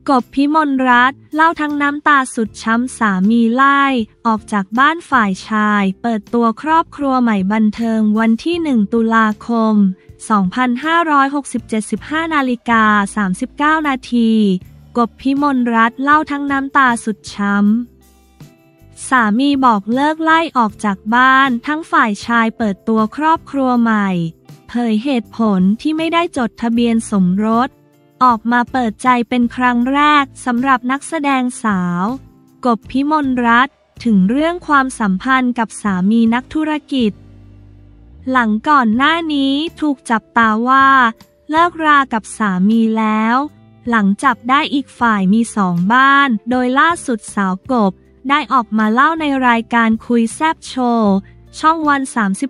กบ พิมลรัตน์เล่าทั้งน้ำตาสุดช้ำสามีไล่ออกจากบ้านฝ่ายชายเปิดตัวครอบครัวใหม่บันเทิงวันที่ 1 ตุลาคม 2567 15:39 นาทีกบ พิมลรัตน์เล่าทั้งน้ำตาสุดช้ำสามีบอกเลิกไล่ออกจากบ้านทั้งฝ่ายชายเปิดตัวครอบครัวใหม่เผยเหตุผลที่ไม่ได้จดทะเบียนสมรสออกมาเปิดใจเป็นครั้งแรกสำหรับนักแสดงสาวกบ พิมลรัตน์ถึงเรื่องความสัมพันธ์กับสามีนักธุรกิจหลังก่อนหน้านี้ถูกจับตาว่าเลิกรากับสามีแล้วหลังจับได้อีกฝ่ายมี2 บ้านโดยล่าสุดสาวกบได้ออกมาเล่าในรายการคุยแซบโชว์ช่องวัน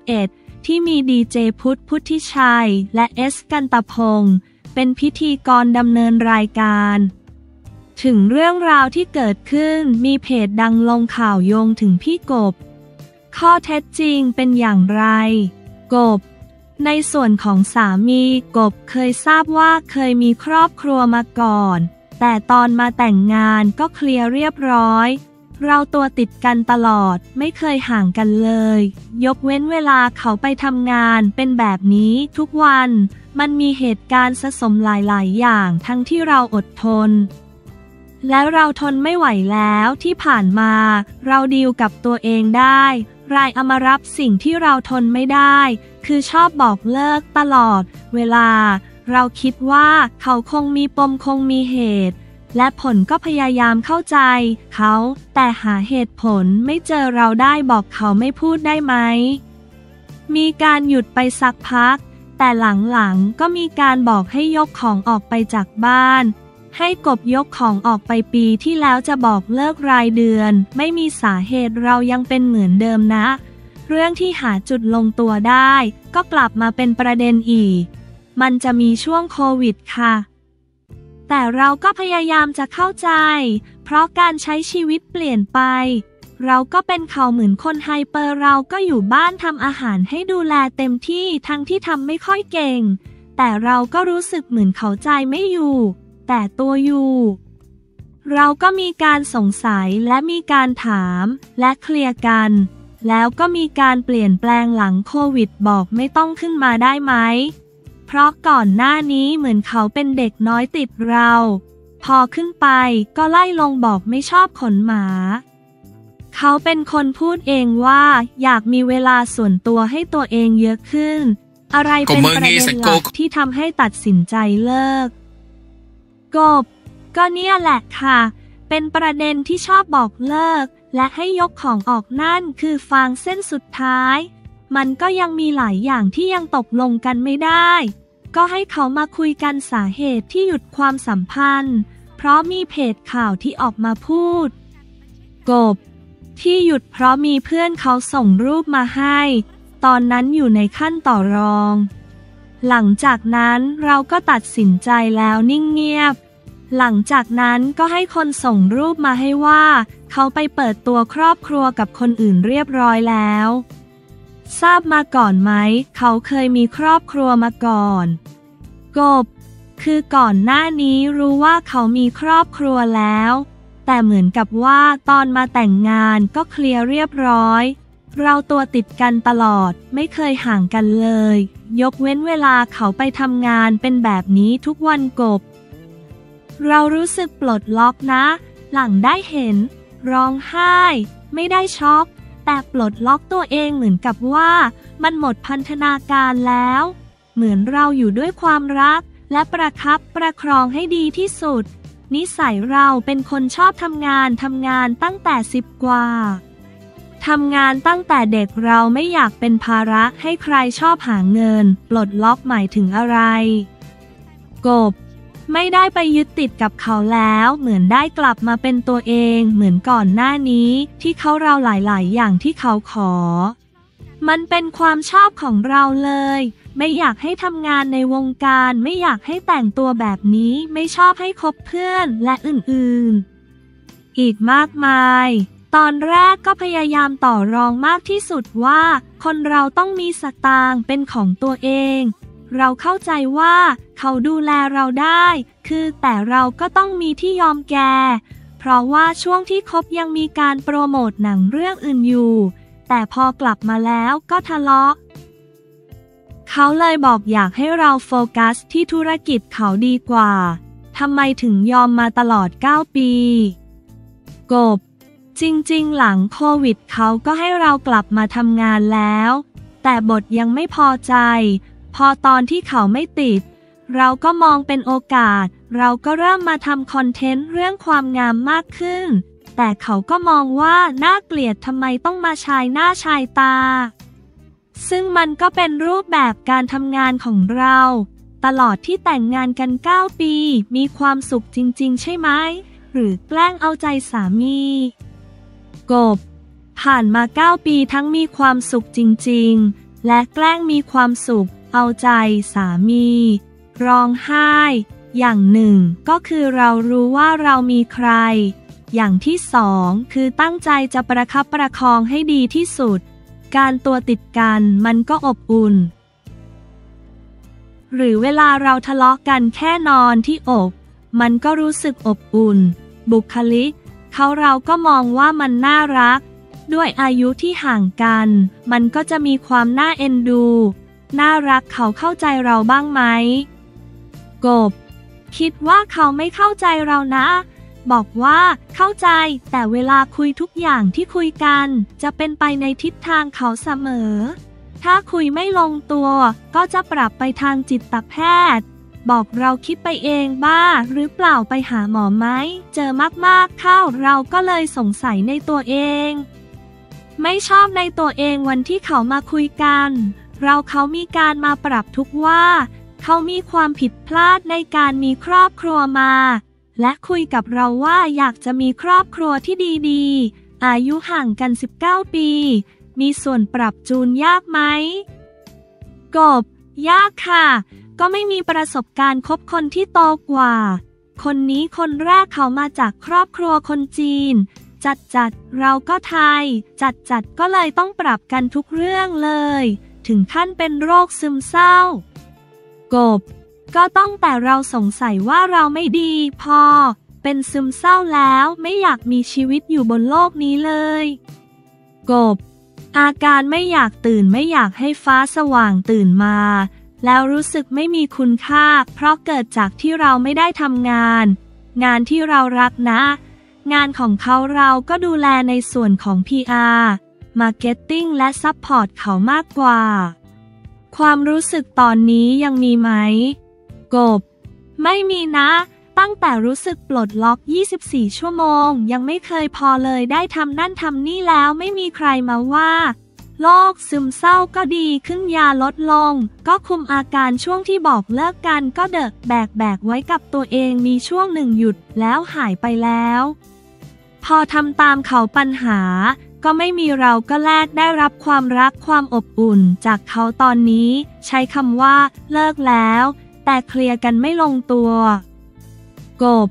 31ที่มีดีเจพุทธิชัยและเอสกันตพงศ์เป็นพิธีกรดำเนินรายการถึงเรื่องราวที่เกิดขึ้นมีเพจดังลงข่าวโยงถึงพี่กบข้อเท็จจริงเป็นอย่างไรกบในส่วนของสามีกบเคยทราบว่าเคยมีครอบครัวมาก่อนแต่ตอนมาแต่งงานก็เคลียร์เรียบร้อยเราตัวติดกันตลอดไม่เคยห่างกันเลยยกเว้นเวลาเขาไปทำงานเป็นแบบนี้ทุกวันมันมีเหตุการณ์สะสมหลายๆอย่างทั้งที่เราอดทนและเราทนไม่ไหวแล้วที่ผ่านมาเราดีลกับตัวเองได้รายเอามารับสิ่งที่เราทนไม่ได้คือชอบบอกเลิกตลอดเวลาเราคิดว่าเขาคงมีปมคงมีเหตุและผลก็พยายามเข้าใจเขาแต่หาเหตุผลไม่เจอเราได้บอกเขาไม่พูดได้ไหมมีการหยุดไปสักพักแต่หลังๆก็มีการบอกให้ยกของออกไปจากบ้านให้กบยกของออกไปปีที่แล้วจะบอกเลิกรายเดือนไม่มีสาเหตุเรายังเป็นเหมือนเดิมนะเรื่องที่หาจุดลงตัวได้ก็กลับมาเป็นประเด็นอีกมันจะมีช่วงโควิดค่ะแต่เราก็พยายามจะเข้าใจเพราะการใช้ชีวิตเปลี่ยนไปเราก็เป็นเขาเหมือนคนไฮเปอร์เราก็อยู่บ้านทำอาหารให้ดูแลเต็มที่ทั้งที่ทำไม่ค่อยเก่งแต่เราก็รู้สึกเหมือนเขาใจไม่อยู่แต่ตัวอยู่เราก็มีการสงสัยและมีการถามและเคลียร์กันแล้วก็มีการเปลี่ยนแปลงหลังโควิดบอกไม่ต้องขึ้นมาได้ไหมเพราะก่อนหน้านี้เหมือนเขาเป็นเด็กน้อยติดเราพอขึ้นไปก็ไล่ลงบอกไม่ชอบขนหมาเขาเป็นคนพูดเองว่าอยากมีเวลาส่วนตัวให้ตัวเองเยอะขึ้นอะไรเป็นประเด็นหลักที่ทำให้ตัดสินใจเลิกกบก็เนี่ยแหละค่ะเป็นประเด็นที่ชอบบอกเลิกและให้ยกของออกนั่นคือฟางเส้นสุดท้ายมันก็ยังมีหลายอย่างที่ยังตกลงกันไม่ได้ก็ให้เขามาคุยกันสาเหตุที่หยุดความสัมพันธ์เพราะมีเพจข่าวที่ออกมาพูดกบที่หยุดเพราะมีเพื่อนเขาส่งรูปมาให้ตอนนั้นอยู่ในขั้นต่อรองหลังจากนั้นเราก็ตัดสินใจแล้วนิ่งเงียบหลังจากนั้นก็ให้คนส่งรูปมาให้ว่าเขาไปเปิดตัวครอบครัวกับคนอื่นเรียบร้อยแล้วทราบมาก่อนไหมเขาเคยมีครอบครัวมาก่อนกบคือก่อนหน้านี้รู้ว่าเขามีครอบครัวแล้วแต่เหมือนกับว่าตอนมาแต่งงานก็เคลียร์เรียบร้อยเราตัวติดกันตลอดไม่เคยห่างกันเลยยกเว้นเวลาเขาไปทำงานเป็นแบบนี้ทุกวันกบเรารู้สึกปลดล็อกนะหลังได้เห็นร้องไห้ไม่ได้ช็อกแต่ปลดล็อกตัวเองเหมือนกับว่ามันหมดพันธนาการแล้วเหมือนเราอยู่ด้วยความรักและประคับประคองให้ดีที่สุดนิสัยเราเป็นคนชอบทำงานตั้งแต่10 กว่าทำงานตั้งแต่เด็กเราไม่อยากเป็นภาระให้ใครชอบหาเงินปลดล็อกหมายถึงอะไรกบไม่ได้ไปยึดติดกับเขาแล้วเหมือนได้กลับมาเป็นตัวเองเหมือนก่อนหน้านี้ที่เขาเราหลายๆอย่างที่เขาขอมันเป็นความชอบของเราเลยไม่อยากให้ทำงานในวงการไม่อยากให้แต่งตัวแบบนี้ไม่ชอบให้คบเพื่อนและอื่นๆอีกมากมายตอนแรกก็พยายามต่อรองมากที่สุดว่าคนเราต้องมีสตางค์เป็นของตัวเองเราเข้าใจว่าเขาดูแลเราได้แต่เราก็ต้องมีที่ยอมแกเพราะว่าช่วงที่คบยังมีการโปรโมทหนังเรื่องอื่นอยู่แต่พอกลับมาแล้วก็ทะเลาะเขาเลยบอกอยากให้เราโฟกัสที่ธุรกิจเขาดีกว่าทำไมถึงยอมมาตลอด9 ปีกบจริงๆหลังโควิดเขาก็ให้เรากลับมาทำงานแล้วแต่บทยังไม่พอใจพอตอนที่เขาไม่ติดเราก็มองเป็นโอกาสเราก็เริ่มมาทำคอนเทนต์เรื่องความงามมากขึ้นแต่เขาก็มองว่าน่าเกลียดทำไมต้องมาชายหน้าชายตาซึ่งมันก็เป็นรูปแบบการทำงานของเราตลอดที่แต่งงานกัน9 ปีมีความสุขจริงๆใช่ไหมหรือแกล้งเอาใจสามีกบผ่านมา9 ปีทั้งมีความสุขจริงๆและแกล้งมีความสุขเอาใจสามีร้องไห้อย่างหนึ่งก็คือเรารู้ว่าเรามีใครอย่างที่สองคือตั้งใจจะประคับประคองให้ดีที่สุดการตัวติดกันมันก็อบอุ่นหรือเวลาเราทะเลาะกันแค่นอนที่อกมันก็รู้สึกอบอุ่นบุคลิกเราก็มองว่ามันน่ารักด้วยอายุที่ห่างกันมันก็จะมีความน่าเอ็นดูน่ารักเขาเข้าใจเราบ้างไหมกบคิดว่าเขาไม่เข้าใจเรานะบอกว่าเข้าใจแต่เวลาคุยทุกอย่างที่คุยกันจะเป็นไปในทิศทางเขาเสมอถ้าคุยไม่ลงตัวก็จะปรับไปทางจิตแพทย์บอกเราคิดไปเองบ้าหรือเปล่าไปหาหมอไหมเจอมากๆเข้าเราก็เลยสงสัยในตัวเองไม่ชอบในตัวเองวันที่เขามาคุยกันเขามีการมาปรับทุกว่าเขามีความผิดพลาดในการมีครอบครัวมาและคุยกับเราว่าอยากจะมีครอบครัวที่ดีๆอายุห่างกัน19 ปีมีส่วนปรับจูนยากไหมกบยากค่ะก็ไม่มีประสบการณ์คบคนที่โตกว่าคนนี้คนแรกเขามาจากครอบครัวคนจีนจัดเราก็ไทยจัดก็เลยต้องปรับกันทุกเรื่องเลยถึงขั้นเป็นโรคซึมเศร้ากบก็ต้องแต่เราสงสัยว่าเราไม่ดีพอเป็นซึมเศร้าแล้วไม่อยากมีชีวิตอยู่บนโลกนี้เลยกบอาการไม่อยากตื่นไม่อยากให้ฟ้าสว่างตื่นมาแล้วรู้สึกไม่มีคุณค่าเพราะเกิดจากที่เราไม่ได้ทำงานที่เรารักนะงานของเราก็ดูแลในส่วนของ PR Marketing และซัพพอร์ตเขามากกว่าความรู้สึกตอนนี้ยังมีไหมกบไม่มีนะตั้งแต่รู้สึกปลดล็อก24 ชั่วโมงยังไม่เคยพอเลยได้ทำนั่นทำนี่แล้วไม่มีใครมาว่าโรคซึมเศร้าก็ดีขึ้นยาลดลงก็คุมอาการช่วงที่บอกเลิกกันก็แบกไว้กับตัวเองมีช่วงหนึ่งหยุดแล้วหายไปแล้วพอทำตามเขาปัญหาก็ไม่มีเราก็แลกได้รับความรักความอบอุ่นจากเขาตอนนี้ใช้คำว่าเลิกแล้วแต่เคลียร์กันไม่ลงตัวกบ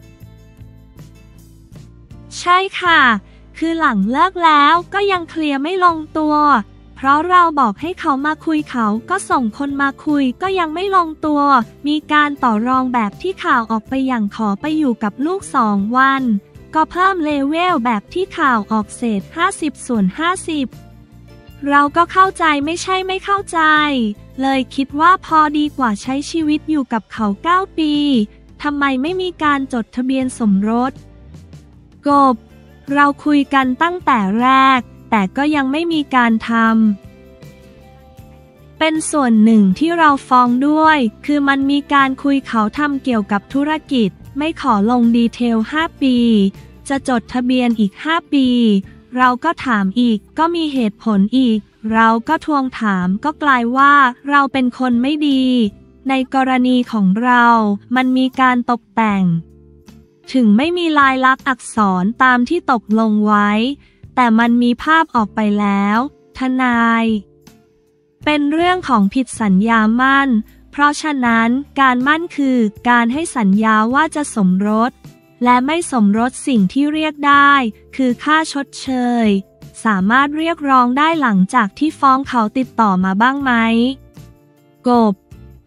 ใช่ค่ะคือหลังเลิกแล้วก็ยังเคลียร์ไม่ลงตัวเพราะเราบอกให้เขามาคุยเขาก็ส่งคนมาคุยก็ยังไม่ลงตัวมีการต่อรองแบบที่ข่าวออกไปอย่างขอไปอยู่กับลูก2 วันก็เพิ่มเลเวลแบบที่ข่าวออกเศษ50/50เราก็เข้าใจไม่ใช่ไม่เข้าใจเลยคิดว่าพอดีกว่าใช้ชีวิตอยู่กับเขา9 ปีทำไมไม่มีการจดทะเบียนสมรสกบเราคุยกันตั้งแต่แรกแต่ก็ยังไม่มีการทำเป็นส่วนหนึ่งที่เราฟ้องด้วยคือมันมีการคุยเขาทำเกี่ยวกับธุรกิจไม่ขอลงดีเทล5 ปีจะจดทะเบียนอีก5 ปีเราก็ถามอีกก็มีเหตุผลอีกเราก็ทวงถามก็กลายว่าเราเป็นคนไม่ดีในกรณีของเรามันมีการตกแต่งถึงไม่มีลายลักษณ์อักษรตามที่ตกลงไว้แต่มันมีภาพออกไปแล้วทนายเป็นเรื่องของผิดสัญญามั่นเพราะฉะนั้นการมั่นคือการให้สัญญาว่าจะสมรสและไม่สมรสสิ่งที่เรียกได้คือค่าชดเชยสามารถเรียกร้องได้หลังจากที่ฟ้องเขาติดต่อมาบ้างไหมกบ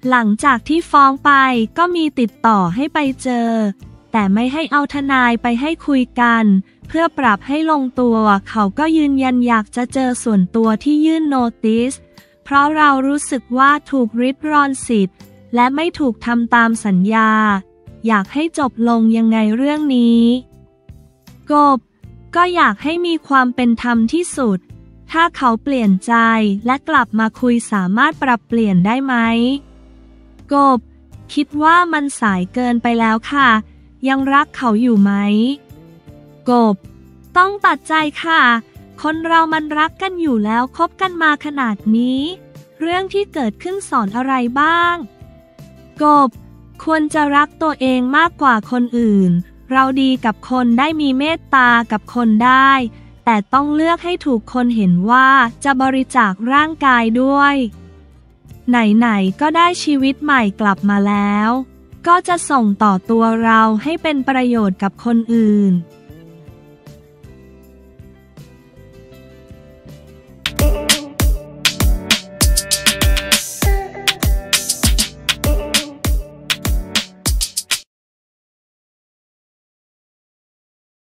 หลังจากที่ฟ้องไปก็มีติดต่อให้ไปเจอแต่ไม่ให้เอาทนายไปให้คุยกันเพื่อปรับให้ลงตัวเขาก็ยืนยันอยากจะเจอส่วนตัวที่ยื่นโนติสเพราะเรารู้สึกว่าถูกริดรอนสิทธิ์และไม่ถูกทำตามสัญญาอยากให้จบลงยังไงเรื่องนี้กบก็อยากให้มีความเป็นธรรมที่สุดถ้าเขาเปลี่ยนใจและกลับมาคุยสามารถปรับเปลี่ยนได้ไหมกบคิดว่ามันสายเกินไปแล้วค่ะยังรักเขาอยู่ไหมกบต้องตัดใจค่ะคนเรามันรักกันอยู่แล้วคบกันมาขนาดนี้เรื่องที่เกิดขึ้นสอนอะไรบ้างกบควรจะรักตัวเองมากกว่าคนอื่นเราดีกับคนได้มีเมตตากับคนได้แต่ต้องเลือกให้ถูกคนเห็นว่าจะบริจาคร่างกายด้วยไหนๆก็ได้ชีวิตใหม่กลับมาแล้วก็จะส่งต่อตัวเราให้เป็นประโยชน์กับคนอื่น